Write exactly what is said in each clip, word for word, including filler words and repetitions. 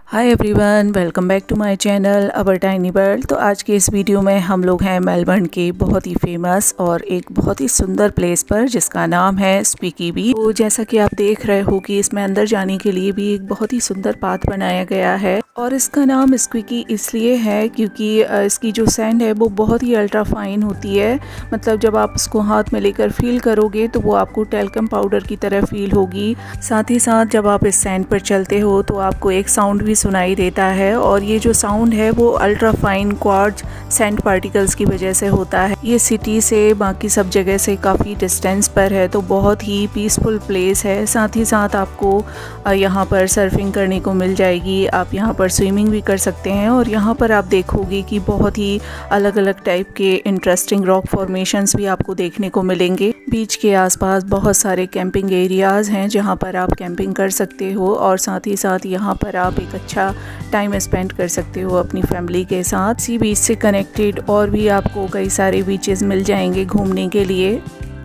Hi everyone, welcome back to my channel our tiny world. तो आज के इस वीडियो में हम लोग हैं मेलबर्न के बहुत ही फेमस और एक बहुत ही सुंदर प्लेस पर जिसका नाम है स्क्विकी बीच। तो जैसा कि आप देख रहे हो कि इसमें अंदर जाने के लिए भी एक बहुत ही सुंदर पाथ बनाया गया है और इसका नाम स्क्विकी इसलिए है क्योंकि इसकी जो सैंड है वो बहुत ही अल्ट्रा फाइन होती है। मतलब जब आप उसको हाथ में लेकर फील करोगे तो वो आपको टेल्कम पाउडर की तरह फील होगी। साथ ही साथ जब आप इस सैंड पर चलते हो तो आपको एक साउंड भी सुनाई देता है और ये जो साउंड है वो ultra fine quartz sand particles की वजह से होता है। ये सिटी से बाकी सब जगह से काफ़ी डिस्टेंस पर है तो बहुत ही पीसफुल प्लेस है। साथ ही साथ आपको यहाँ पर सर्फिंग करने को मिल जाएगी, आप यहाँ पर स्विमिंग भी कर सकते हैं और यहाँ पर आप देखोगे कि बहुत ही अलग अलग टाइप के इंटरेस्टिंग रॉक फॉर्मेशंस भी आपको देखने को मिलेंगे। बीच के आसपास बहुत सारे कैंपिंग एरियाज़ हैं जहाँ पर आप कैंपिंग कर सकते हो और साथ ही साथ यहाँ पर आप एक अच्छा टाइम स्पेंड कर सकते हो अपनी फैमिली के साथ। सी बीच से कनेक्टेड और भी आपको कई सारे बीचेस मिल जाएंगे घूमने के लिए।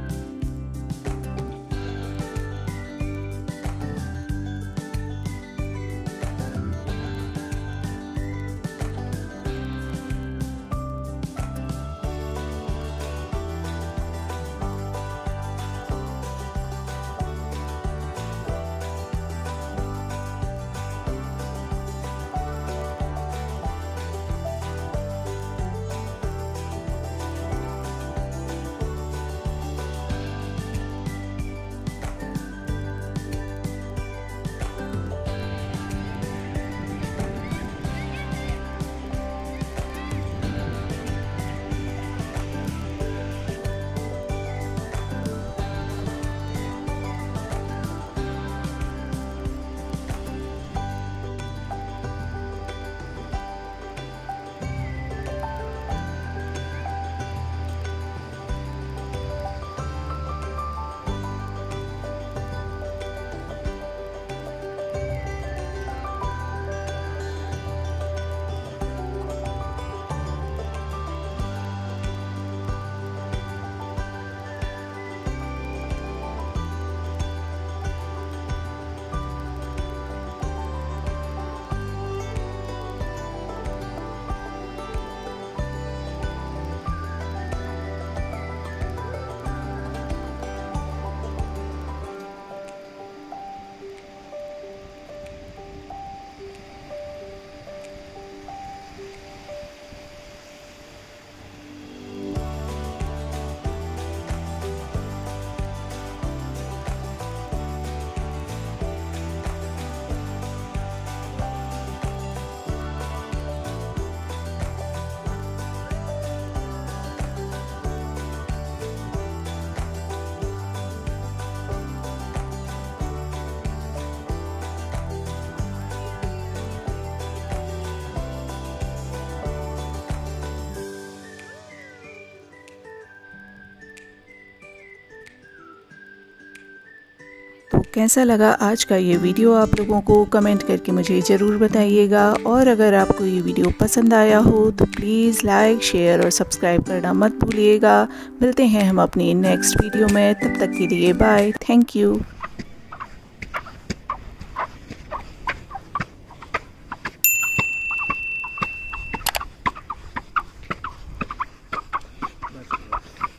तो कैसा लगा आज का ये वीडियो आप लोगों को कमेंट करके मुझे ज़रूर बताइएगा। और अगर आपको ये वीडियो पसंद आया हो तो प्लीज़ लाइक, शेयर और सब्सक्राइब करना मत भूलिएगा। मिलते हैं हम अपनी नेक्स्ट वीडियो में, तब तक के लिए बाय, थैंक यू।